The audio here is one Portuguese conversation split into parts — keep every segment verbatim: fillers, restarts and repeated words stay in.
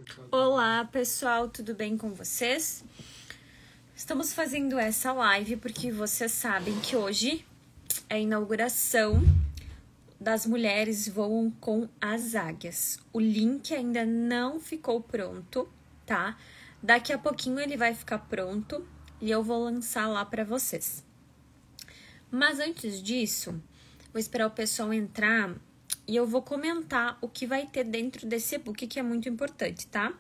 Olá pessoal, tudo bem com vocês? Estamos fazendo essa live porque vocês sabem que hoje é a inauguração das Mulheres Voam com as Águias. O link ainda não ficou pronto, tá? Daqui a pouquinho ele vai ficar pronto e eu vou lançar lá para vocês. Mas antes disso, vou esperar o pessoal entrar e eu vou comentar o que vai ter dentro desse e-book, que é muito importante, tá?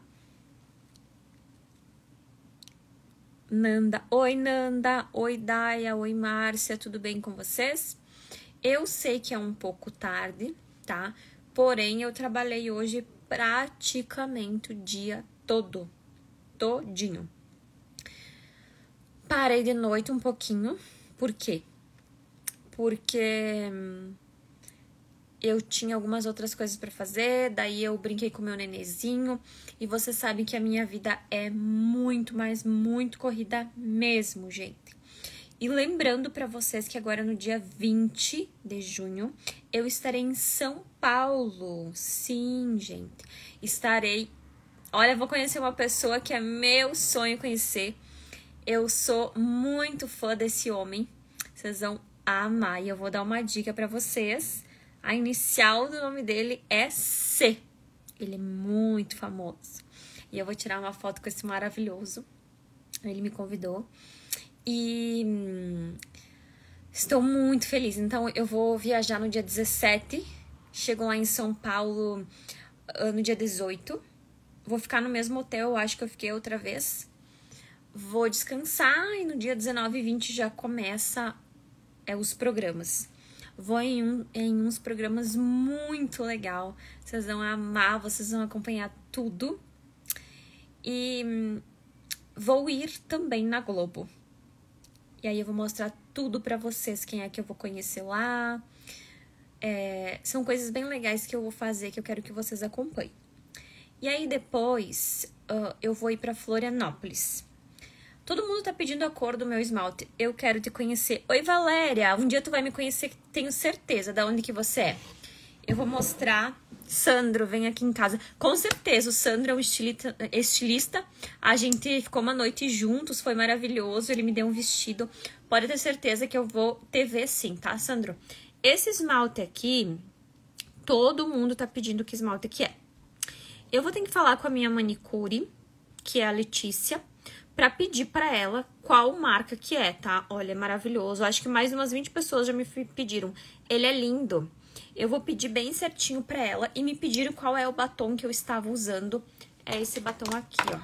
Nanda, oi Nanda, oi Daia, oi Márcia, tudo bem com vocês? Eu sei que é um pouco tarde, tá? Porém, eu trabalhei hoje praticamente o dia todo, todinho. Parei de noite um pouquinho, por quê? Porque eu tinha algumas outras coisas para fazer, daí eu brinquei com meu nenenzinho, e vocês sabem que a minha vida é muito, mas muito corrida mesmo, gente. E lembrando para vocês que agora no dia vinte de junho, eu estarei em São Paulo. Sim, gente, estarei... Olha, eu vou conhecer uma pessoa que é meu sonho conhecer. Eu sou muito fã desse homem, vocês vão amar, e eu vou dar uma dica para vocês. A inicial do nome dele é C. Ele é muito famoso. E eu vou tirar uma foto com esse maravilhoso. Ele me convidou. E hum, estou muito feliz. Então, eu vou viajar no dia dezessete. Chego lá em São Paulo no dia dezoito. Vou ficar no mesmo hotel, eu acho que eu fiquei outra vez. Vou descansar e no dia dezenove e vinte já começa é, os programas. Vou em, um, em uns programas muito legal. Vocês vão amar, vocês vão acompanhar tudo. E hum, vou ir também na Globo. E aí eu vou mostrar tudo pra vocês, quem é que eu vou conhecer lá. É, são coisas bem legais que eu vou fazer, que eu quero que vocês acompanhem. E aí depois uh, eu vou ir pra Florianópolis. Todo mundo tá pedindo a cor do meu esmalte. Eu quero te conhecer. Oi, Valéria. Um dia tu vai me conhecer, tenho certeza. Da onde que você é? Eu vou mostrar. Sandro, vem aqui em casa. Com certeza, o Sandro é um estilista, estilista. A gente ficou uma noite juntos, foi maravilhoso. Ele me deu um vestido. Pode ter certeza que eu vou te ver sim, tá, Sandro? Esse esmalte aqui, todo mundo tá pedindo que esmalte que é. Eu vou ter que falar com a minha manicure, que é a Letícia, pra pedir pra ela qual marca que é, tá? Olha, é maravilhoso. Acho que mais umas vinte pessoas já me pediram. Ele é lindo. Eu vou pedir bem certinho pra ela. E me pediram qual é o batom que eu estava usando. É esse batom aqui, ó.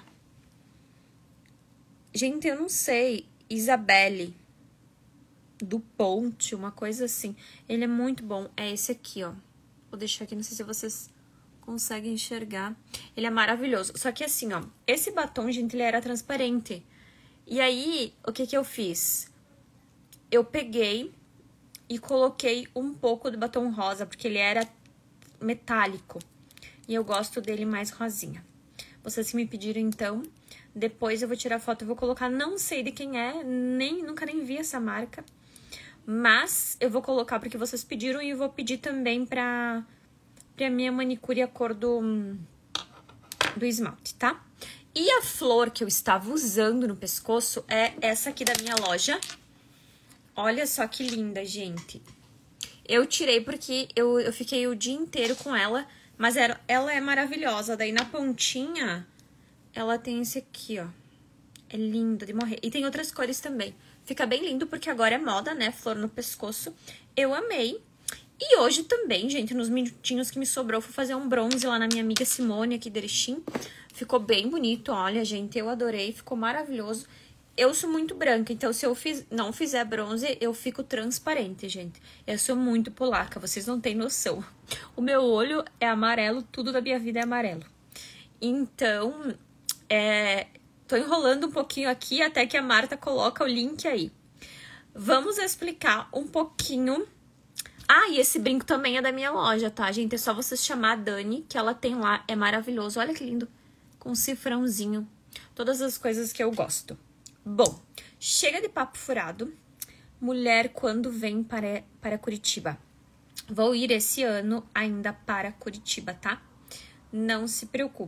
Gente, eu não sei. Isabelle. Do Ponte, uma coisa assim. Ele é muito bom. É esse aqui, ó. Vou deixar aqui, não sei se vocês conseguem enxergar. Ele é maravilhoso. Só que assim, ó, esse batom, gente, ele era transparente. E aí, o que que eu fiz? Eu peguei e coloquei um pouco do batom rosa, porque ele era metálico. E eu gosto dele mais rosinha. Vocês que me pediram, então, depois eu vou tirar foto e vou colocar. Não sei de quem é, nem nunca nem vi essa marca. Mas eu vou colocar porque vocês pediram e eu vou pedir também pra... pra minha manicure a cor do, do esmalte, tá? E a flor que eu estava usando no pescoço é essa aqui da minha loja. Olha só que linda, gente. Eu tirei porque eu, eu fiquei o dia inteiro com ela, mas era, ela é maravilhosa. Daí na pontinha, ela tem esse aqui, ó. É lindo de morrer. E tem outras cores também. Fica bem lindo porque agora é moda, né? Flor no pescoço. Eu amei. E hoje também, gente, nos minutinhos que me sobrou, fui fazer um bronze lá na minha amiga Simone, aqui de Erechim. Ficou bem bonito, olha, gente, eu adorei, ficou maravilhoso. Eu sou muito branca, então se eu fiz, não fizer bronze, eu fico transparente, gente. Eu sou muito polaca, vocês não têm noção. O meu olho é amarelo, tudo da minha vida é amarelo. Então, é, tô enrolando um pouquinho aqui até que a Marta coloca o link aí. Vamos explicar um pouquinho... Ah, e esse brinco também é da minha loja, tá, gente? É só vocês chamar a Dani, que ela tem lá. É maravilhoso. Olha que lindo. Com um cifrãozinho. Todas as coisas que eu gosto. Bom, chega de papo furado. Mulher quando vem para, para Curitiba. Vou ir esse ano ainda para Curitiba, tá? Não se preocupe.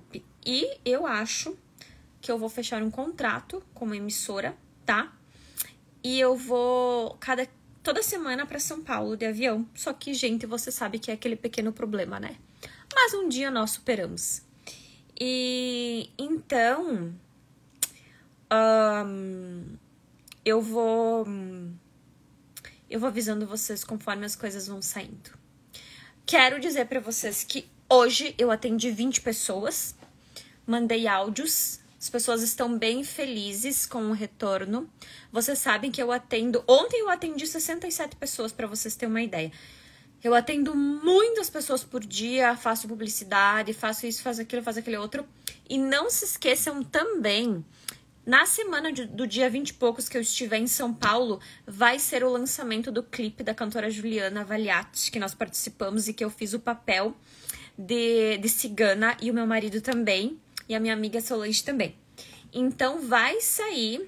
E eu acho que eu vou fechar um contrato com uma emissora, tá? E eu vou cada, toda semana para São Paulo de avião. Só que, gente, você sabe que é aquele pequeno problema, né? Mas um dia nós superamos. E então, um, eu vou, eu vou avisando vocês conforme as coisas vão saindo. Quero dizer para vocês que hoje eu atendi vinte pessoas, mandei áudios. As pessoas estão bem felizes com o retorno. Vocês sabem que eu atendo... Ontem eu atendi sessenta e sete pessoas, para vocês terem uma ideia. Eu atendo muitas pessoas por dia, faço publicidade, faço isso, faço aquilo, faço aquele outro. E não se esqueçam também, na semana de, do dia vinte e poucos que eu estiver em São Paulo, vai ser o lançamento do clipe da cantora Juliana Valiati, que nós participamos e que eu fiz o papel de, de cigana, e o meu marido também. E a minha amiga Solange também. Então, vai sair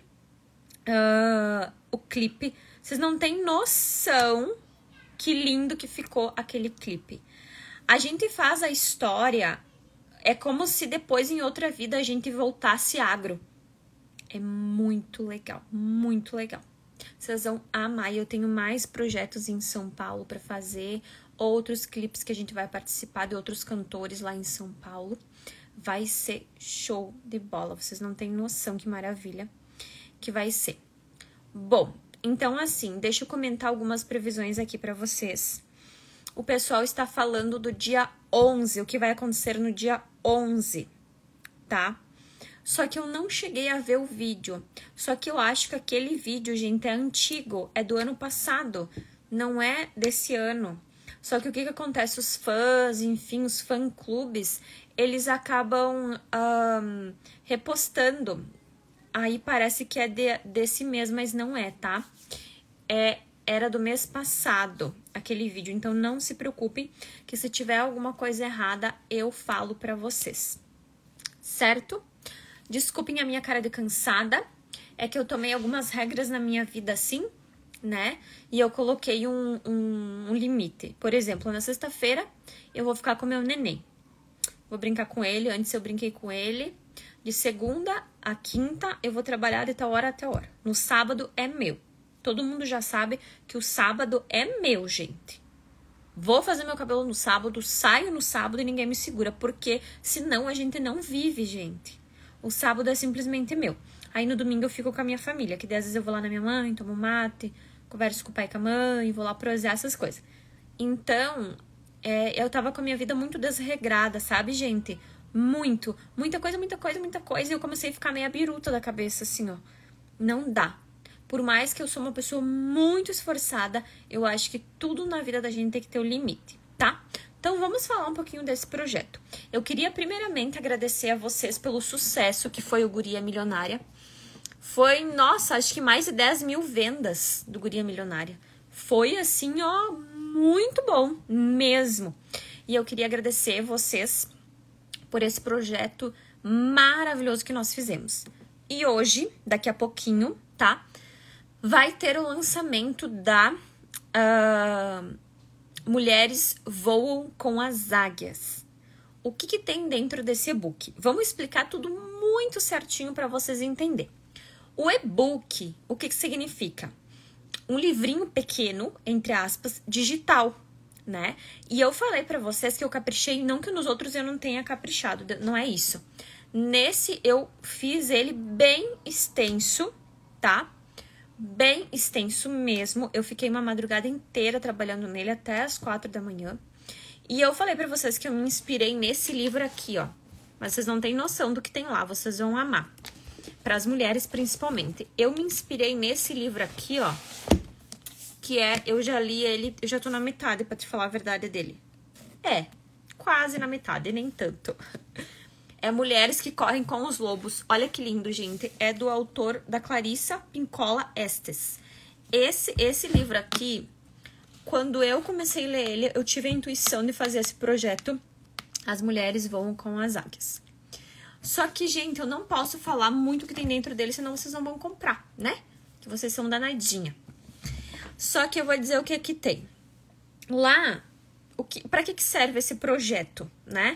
uh, o clipe. Vocês não têm noção que lindo que ficou aquele clipe. A gente faz a história... É como se depois, em outra vida, a gente voltasse agro. É muito legal. Muito legal. Vocês vão amar. E eu tenho mais projetos em São Paulo para fazer. Outros clipes que a gente vai participar de outros cantores lá em São Paulo. Vai ser show de bola. Vocês não têm noção que maravilha que vai ser. Bom, então assim, deixa eu comentar algumas previsões aqui pra vocês. O pessoal está falando do dia onze, o que vai acontecer no dia onze, tá? Só que eu não cheguei a ver o vídeo. Só que eu acho que aquele vídeo, gente, é antigo. É do ano passado, não é desse ano. Só que o que que acontece? Os fãs, enfim, os fã-clubes... eles acabam um, repostando. Aí parece que é de, desse mês, mas não é, tá? É, era do mês passado, aquele vídeo. Então, não se preocupem que se tiver alguma coisa errada, eu falo pra vocês. Certo? Desculpem a minha cara de cansada. É que eu tomei algumas regras na minha vida assim, né? E eu coloquei um, um, um limite. Por exemplo, na sexta-feira, eu vou ficar com meu neném. Vou brincar com ele, antes eu brinquei com ele. De segunda a quinta, eu vou trabalhar de tal hora até hora. No sábado é meu. Todo mundo já sabe que o sábado é meu, gente. Vou fazer meu cabelo no sábado, saio no sábado e ninguém me segura. Porque senão a gente não vive, gente. O sábado é simplesmente meu. Aí no domingo eu fico com a minha família. Que às vezes eu vou lá na minha mãe, tomo mate, converso com o pai e com a mãe, vou lá prosear essas coisas. Então... É, eu tava com a minha vida muito desregrada, sabe, gente? Muito. Muita coisa, muita coisa, muita coisa. E eu comecei a ficar meio biruta da cabeça, assim, ó. Não dá. Por mais que eu sou uma pessoa muito esforçada, eu acho que tudo na vida da gente tem que ter o limite, tá? Então, vamos falar um pouquinho desse projeto. Eu queria, primeiramente, agradecer a vocês pelo sucesso que foi o Guria Milionária. Foi, nossa, acho que mais de dez mil vendas do Guria Milionária. Foi, assim, ó... muito bom, mesmo. E eu queria agradecer vocês por esse projeto maravilhoso que nós fizemos. E hoje, daqui a pouquinho, tá? Vai ter o lançamento da uh, Mulheres Voam com as Águias. O que, que tem dentro desse e-book? Vamos explicar tudo muito certinho para vocês entenderem. O e-book, o que, que significa? Um livrinho pequeno, entre aspas, digital, né? E eu falei pra vocês que eu caprichei, não que nos outros eu não tenha caprichado, não é isso. Nesse eu fiz ele bem extenso, tá? Bem extenso mesmo. Eu fiquei uma madrugada inteira trabalhando nele até as quatro da manhã. E eu falei pra vocês que eu me inspirei nesse livro aqui, ó. Mas vocês não têm noção do que tem lá, vocês vão amar. Para as mulheres, principalmente. Eu me inspirei nesse livro aqui, ó. Que é, eu já li ele, eu já tô na metade, pra te falar a verdade dele. É, quase na metade, nem tanto. É Mulheres que Correm com os Lobos. Olha que lindo, gente. É do autor da Clarissa Pinkola Estes. Esse, esse livro aqui, quando eu comecei a ler ele, eu tive a intuição de fazer esse projeto As Mulheres Voam com as Águias. Só que, gente, eu não posso falar muito o que tem dentro dele, senão vocês não vão comprar, né? Que vocês são danadinha. Só que eu vou dizer o que aqui tem. Lá, o que, pra que, que serve esse projeto, né?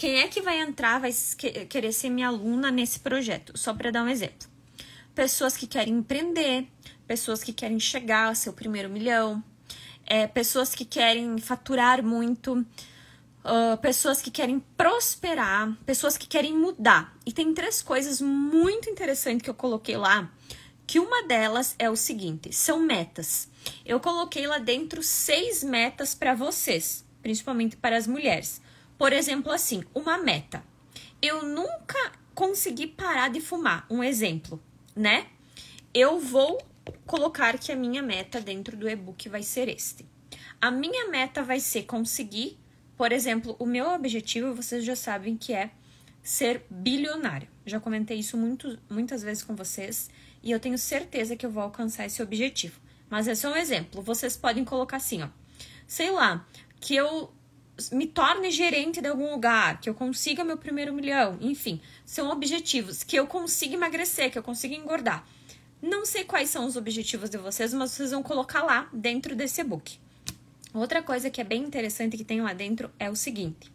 Quem é que vai entrar, vai querer ser minha aluna nesse projeto? Só para dar um exemplo. Pessoas que querem empreender, pessoas que querem chegar ao seu primeiro milhão, é, pessoas que querem faturar muito, uh, pessoas que querem prosperar, pessoas que querem mudar. E tem três coisas muito interessantes que eu coloquei lá, que uma delas é o seguinte, são metas. Eu coloquei lá dentro seis metas para vocês, principalmente para as mulheres. Por exemplo, assim, uma meta. Eu nunca consegui parar de fumar, um exemplo, né? Eu vou colocar que a minha meta dentro do e-book vai ser este. A minha meta vai ser conseguir, por exemplo, o meu objetivo, vocês já sabem que é ser bilionário. Já comentei isso muito, muitas vezes com vocês e eu tenho certeza que eu vou alcançar esse objetivo. Mas esse é um exemplo. Vocês podem colocar assim, ó. Sei lá, que eu me torne gerente de algum lugar, que eu consiga meu primeiro milhão, enfim, são objetivos, que eu consiga emagrecer, que eu consiga engordar. Não sei quais são os objetivos de vocês, mas vocês vão colocar lá dentro desse e-book. Outra coisa que é bem interessante que tem lá dentro é o seguinte.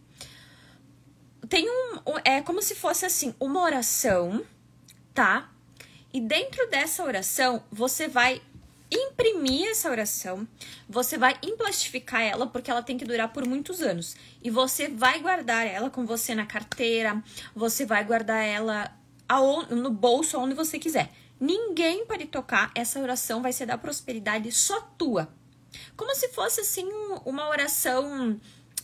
Tem um, é como se fosse assim, uma oração, tá? E dentro dessa oração, você vai imprimir essa oração, você vai emplastificar ela, porque ela tem que durar por muitos anos. E você vai guardar ela com você na carteira, você vai guardar ela aonde, no bolso, onde você quiser. Ninguém pode tocar, essa oração vai ser da prosperidade só tua. Como se fosse, assim, uma oração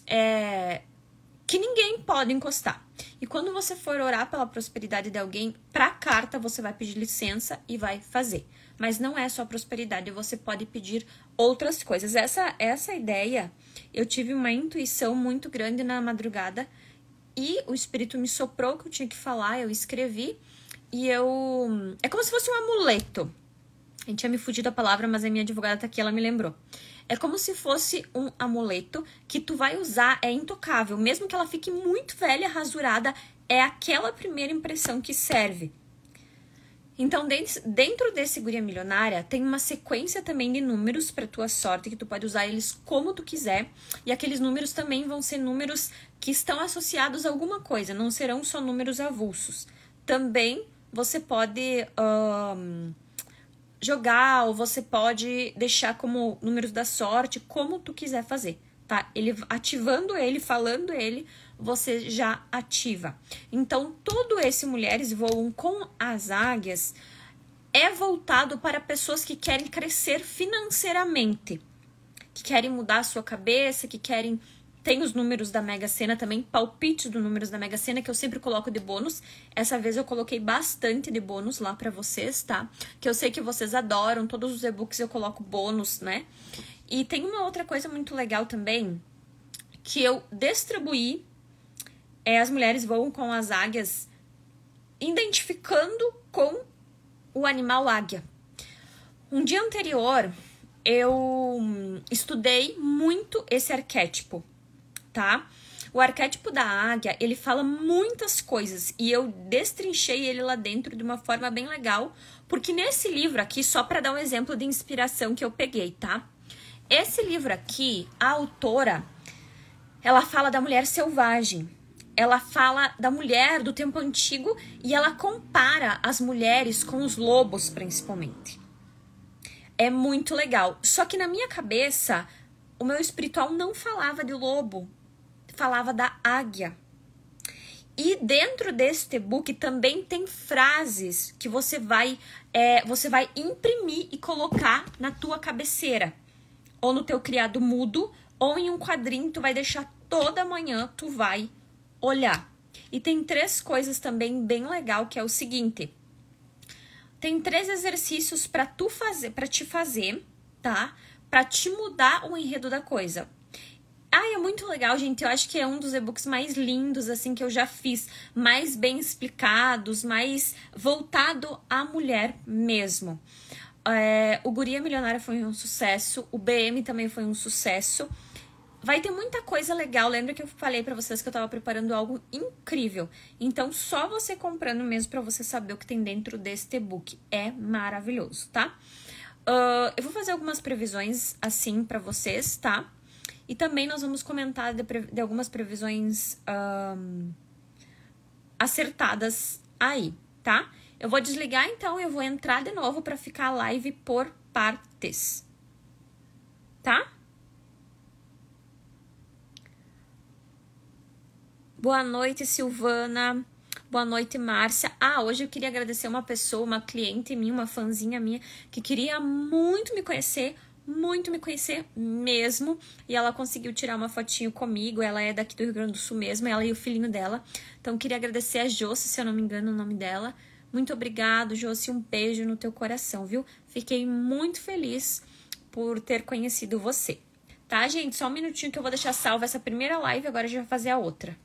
é, que ninguém pode encostar. E quando você for orar pela prosperidade de alguém, pra carta você vai pedir licença e vai fazer. Mas não é só prosperidade, você pode pedir outras coisas. Essa, essa ideia, eu tive uma intuição muito grande na madrugada e o Espírito me soprou que eu tinha que falar, eu escrevi e eu... É como se fosse um amuleto. A gente tinha me fugido a palavra, mas a minha advogada tá aqui, ela me lembrou. É como se fosse um amuleto que tu vai usar, é intocável. Mesmo que ela fique muito velha, rasurada, é aquela primeira impressão que serve. Então, dentro desse Guria Milionária, tem uma sequência também de números para tua sorte, que tu pode usar eles como tu quiser. E aqueles números também vão ser números que estão associados a alguma coisa, não serão só números avulsos. Também você pode um, jogar, ou você pode deixar como números da sorte, como tu quiser fazer, tá? Ele, ativando ele, falando ele, você já ativa. Então, todo esse Mulheres Voam com as Águias é voltado para pessoas que querem crescer financeiramente, que querem mudar a sua cabeça, que querem... Tem os números da Mega Sena também, palpites dos números da Mega Sena, que eu sempre coloco de bônus. Essa vez eu coloquei bastante de bônus lá para vocês, tá? Que eu sei que vocês adoram, todos os e-books eu coloco bônus, né? E tem uma outra coisa muito legal também, que eu distribuí, é as Mulheres Voam com as Águias, identificando com o animal águia. Um dia anterior, eu estudei muito esse arquétipo, tá? O arquétipo da águia, ele fala muitas coisas e eu destrinchei ele lá dentro de uma forma bem legal, porque nesse livro aqui, só para dar um exemplo de inspiração que eu peguei, tá? Esse livro aqui, a autora, ela fala da mulher selvagem. Ela fala da mulher do tempo antigo e ela compara as mulheres com os lobos, principalmente. É muito legal. Só que na minha cabeça, o meu espiritual não falava de lobo, falava da águia. E dentro deste e-book também tem frases que você vai, é, você vai imprimir e colocar na tua cabeceira. Ou no teu criado mudo, ou em um quadrinho, tu vai deixar toda manhã, tu vai olhar. E tem três coisas também bem legal, que é o seguinte. Tem três exercícios para tu fazer, para te fazer, tá? Para te mudar o enredo da coisa. Ah, é muito legal, gente. Eu acho que é um dos e-books mais lindos, assim, que eu já fiz. Mais bem explicados, mais voltado à mulher mesmo. É, o Guria Milionária foi um sucesso. O B M também foi um sucesso. Vai ter muita coisa legal. Lembra que eu falei pra vocês que eu tava preparando algo incrível. Então, só você comprando mesmo pra você saber o que tem dentro deste e-book. É maravilhoso, tá? Uh, eu vou fazer algumas previsões assim pra vocês, tá? E também nós vamos comentar de, de algumas previsões um, acertadas aí, tá? Eu vou desligar então, eu vou entrar de novo para ficar a live por partes, tá? Boa noite, Silvana. Boa noite, Márcia. Ah, hoje eu queria agradecer uma pessoa, uma cliente minha, uma fãzinha minha, que queria muito me conhecer, muito me conhecer mesmo. E ela conseguiu tirar uma fotinho comigo. Ela é daqui do Rio Grande do Sul mesmo, ela e o filhinho dela. Então, eu queria agradecer a Josi, se eu não me engano o nome dela. Muito obrigado, Josi. Um beijo no teu coração, viu? Fiquei muito feliz por ter conhecido você. Tá, gente? Só um minutinho que eu vou deixar salva essa primeira live, agora a gente vai fazer a outra.